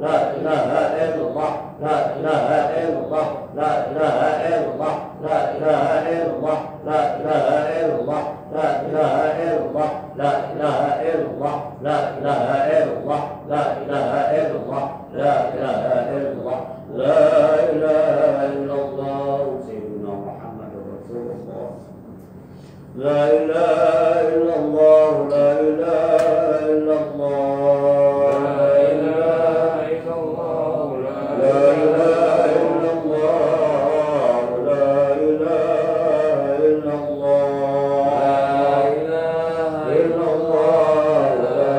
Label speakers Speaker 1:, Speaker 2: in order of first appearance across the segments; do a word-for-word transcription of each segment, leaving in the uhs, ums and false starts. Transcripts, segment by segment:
Speaker 1: لا إله إلا الله لا إله إلا الله لا إله إلا الله لا إله إلا الله لا إله إلا الله لا إله إلا الله لا إله إلا الله لا إله إلا الله لا إله إلا الله لا إله إلا الله لا إله إلا الله سيدنا محمد رسول الله لا إله إلا الله لا إله إلا الله لا إله إلا الله لا إله إلا الله لا إله إلا الله لا إله إلا الله لا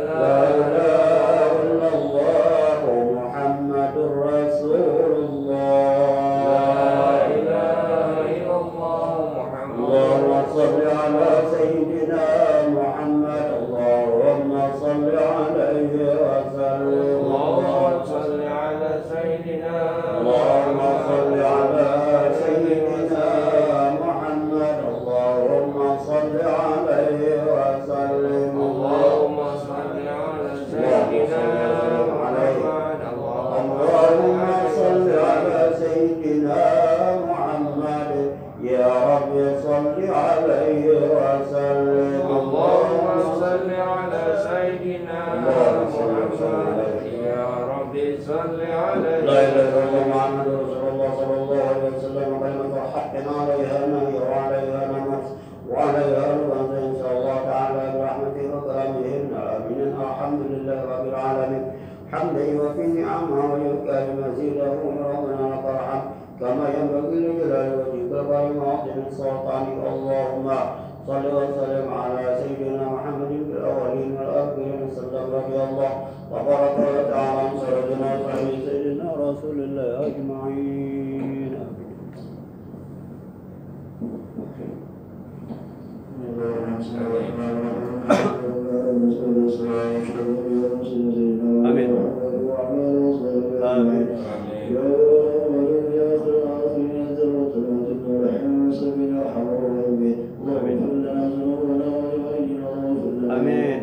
Speaker 1: إله إلا الله محمد رسول الله لا إله إلا الله محمد اللهم صل على سيدنا محمد اللهم صل عليه وسلم اللهم صل على سيدنا اللهم صل على سيدنا محمد اللهم صل عليه وسلم اللهم صل على سيدنا محمد اللهم صل على سيدنا محمد يا رب صل عليه وسلم اللهم صل على سيدنا محمد يا رب صل عليه لا اله الا الله محمد رسول الله صلى الله عليه وسلم كلمة حق عليها نهي وعليها نمت وعليها نبات ان شاء الله تعالى برحمته وكرمه امين الحمد لله رب العالمين حمدا يوفي نعمه ويبقى مزيده من ربنا لك الحمد كما ينبغي لجلال وجهك وكرم عظيم سلطانك اللهم صل وسلم على سيدنا محمد في الاولين والاخرين وسلم رضي الله تبارك وتعالى عن سيدنا وصحبه سيدنا رسول الله اجمعين امين امين آمين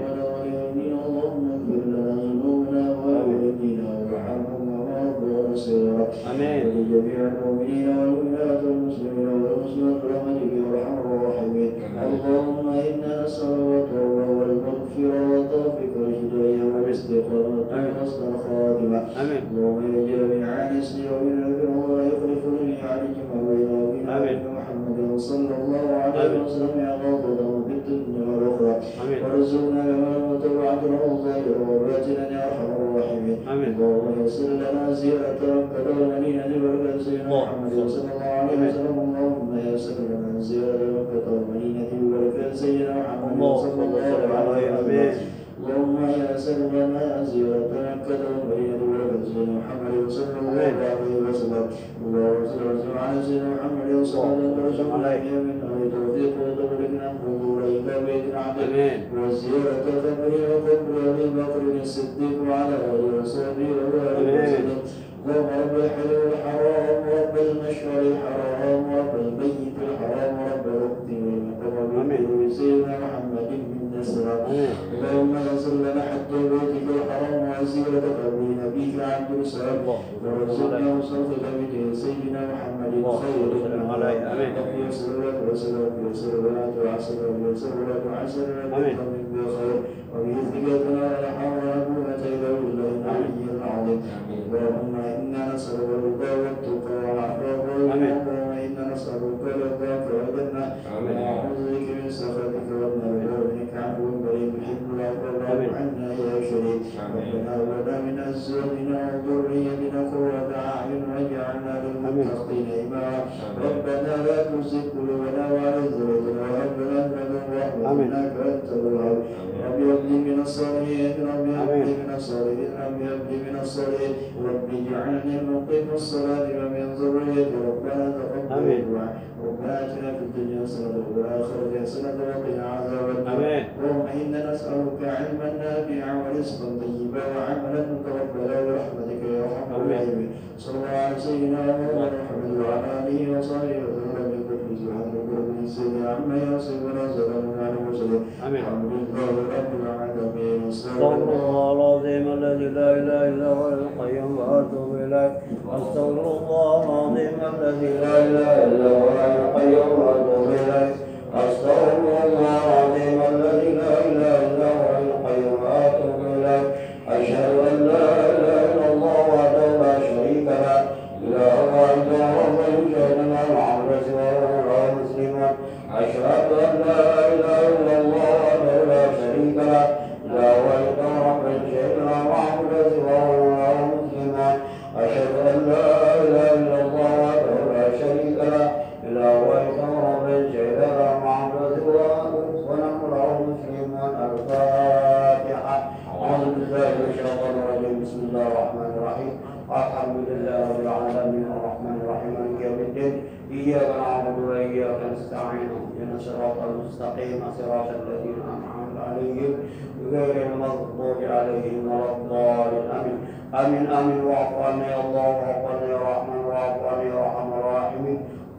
Speaker 1: آمين لجميع المؤمنين والمؤمنات والمسلمين والمسلمات برحمتك يا أرحم الراحمين اللهم إنا نسألك التوبة والمغفرة والتوفيق والهداية والاستقامة وحسن الخاتمة اللهم يجعل من عانسني ومن البر ولا يخلف لي عليك ما بينه وبين محمد صلى الله عليه وسلم عقابته في الدنيا والأخرى وارزقنا كما متبعة الظاهر وباطنا يا أرحم الراحمين اللهم يسر لنا زيارة ربك والمدينة بركة سيدنا محمد صلى الله عليه وسلم اللهم يسر لنا زيارة ربك والمدينة بركة سيدنا محمد صلى الله عليه وسلم اللهم يسر لنا زيارة ربك والمدينة بركة سيدنا محمد صلى الله عليه وسلم اللهم صل وسلم على سيدنا محمد صلى الله عليه وسلم عليه من أهل توفيق وتبركنا قبول إلى بيت العدل وزيارة قبره وقبر أبي بكر الصديق وعلى آله وصحبه وسلم اللهم رب الحلال الحرام ورب المشعر الحرام ورب البيت الحرام ورب الوقت والمقام سيدنا محمد بن نصر اللهم انصر لنا حتى بيتك الحرام وزيارة قبر نبيك عبد السلام ورزقنا وصلتك بك سيدنا محمد خير امين يسر لك وسلم يسر لك وعسر يسر لك وعسر لك من بخير وبإذنك ولا حول ولا قوة إلا بالله العلي العظيم اللهم إنا نسألك الرضا والتقى والعفاف والغنى اللهم إنا نسألك رضاك والجنة ونعوذ بك من سخطك والنار وبك عفو كريم تحب العفو والعفو عنا يا شريك ربنا هب لنا من أزواجنا وذريتنا قرة أعين واجعلنا للمتقين إماما ربنا لا تزغ قلوبنا بعد إذ هديتنا وهب لنا من لدنك رحمة إنك أنت الوهاب رب هب لي من الصالحين رب هب لي من الصالحين رب هب لي من الصالحين رب اجعلني مقيم الصلاة ومن ذريتي ربنا تقبل دعاء ربنا آتنا في الدنيا حسنة وفي الآخرة حسنة وقنا عذاب النار اللهم إنا نسألك علما نافعا ورزقا طيبا وعملا متقبلا برحمتك يا أرحم الراحمين صلى الله على سيدنا محمد وعلى آله وصحبه وسلم بكل سبحان ربك رب العزة عما يصفون وسلام على المرسلين الحمد لله رب العالمين.
Speaker 2: استغفر الله العظيم الذي لا اله الا هو القيوم واتوب اليه. استغفر الله العظيم الذي لا اله الا هو القيوم واتوب اليه. استغفر الله العظيم الذي لا اله الا هو القيوم واتوب اليه. اشهد ان لا اله الا الله وحده لا شريك له اله وحده رب شهدنا محمد سواه مسلما. اشهد ان لا اله الا الله وحده لا شريك له اله وحده رب شهدنا محمد سواه مسلما. اشهد ان لا اله الا الله وحده لا شريك له اله وحده رب شهدنا محمد سواه ونحن له مسلمون. الفاتحه. أعوذ بالله من الشيطان الرجيم. بسم الله الرحمن الرحيم. الحمد لله رب العالمين الرحمن الرحيم مالك يوم الدين. إياك نعبد وإياك نستعين اهدنا الصراط المستقيم صراط الذين أنعمت عليهم غير المغضوب عليهم ولا الضالين. آمين آمين آمين. واعف عنا يا الله واعف عنا يا رحمن واعف عنا يا أرحم الراحمين.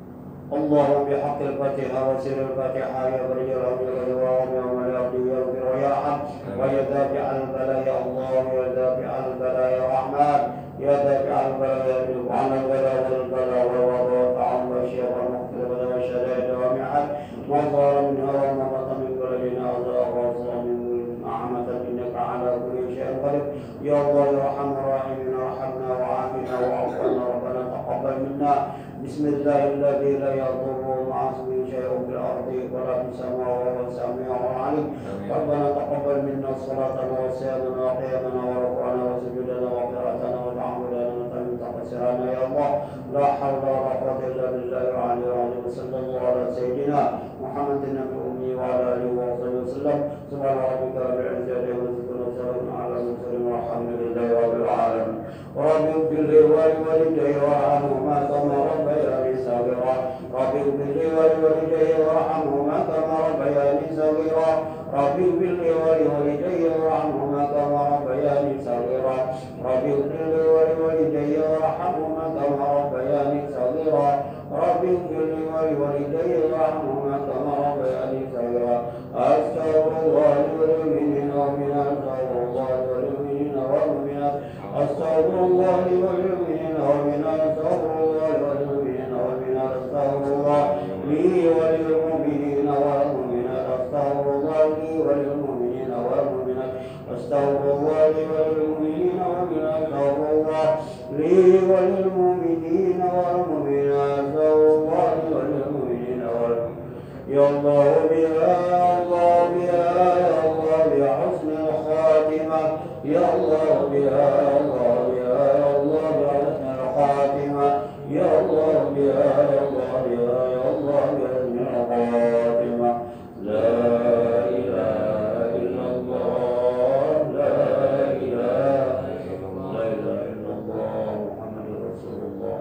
Speaker 2: اللهم بحق الفاتحة وسر الفاتحة يا برج الأرض والجواب يوم الأرض يغفر ويرحم ويدافع عن البلاء يا الله ويدافع عن البلاء يا رحمن يا دافع عن البلاء يجب عن البلاء والبلاء والوضع والطعام والشيخ والمغفرة والشدائد والمحن ما ظهر منها وما بطن من بلدنا وزاغ وصل من نعمة إنك على كل شيء قدير. يا الله يا أرحم الراحمين ارحمنا وعافنا واعف عنا ربنا تقبل منا. بسم الله الذي لا يضر مع اسمه شيء في الارض ولا في السماء وهو السميع العليم. ربنا تقبل منا صلاتنا وصيامنا وقيامنا وركوعنا وسجودنا وقراءتنا وتعاملنا وتم تقصيرنا يا الله. لا حول ولا قوة الا بالله العلي العظيم. وصلى الله على سيدنا محمد النبي الامي وعلى اله وصحبه وسلم. سبحان ربك رب العزة عما يصفون وسلام على المرسلين والحمد لله رب العالمين. رب اغفر لي ولوالدي وارحمهما كما ربياني صغيرا. رب اغفر لي ولوالدي وارحمهما كما ربياني صغيرا. رب اغفر لي ولوالدي وارحمهما كما ربياني صغيرا. رب اغفر لي ولوالدي وارحمهما كما ربياني صغيرا. رب اغفر لي ولوالدي وارحمهما كما ربياني صغيرا. استغفر الله للمؤمنين والمؤمنات استغفر الله للمؤمنين والمؤمنات استغفر الله للمؤمنين والمؤمنات استغفر الله لي وللمؤمنين والمؤمنات استغفر الله لي وللمؤمنين والمؤمنات استغفر الله لي وللمؤمنين والمؤمنات استغفر الله لي وللمؤمنين والمؤمنات استغفر الله لي وللمؤمنين والمؤمنات. يا الله بها يا الله بها يا الله بحسن الخاتمة يا الله بها يا الله بها يا الله بحسن الخاتمة يا الله بها يا الله بها يا الله بحسن الخاتمة. لا إله إلا الله لا إله إلا الله لا إله إلا الله محمد رسول الله.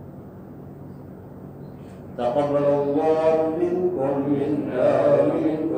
Speaker 2: تقبل الله منكم منا ومنكم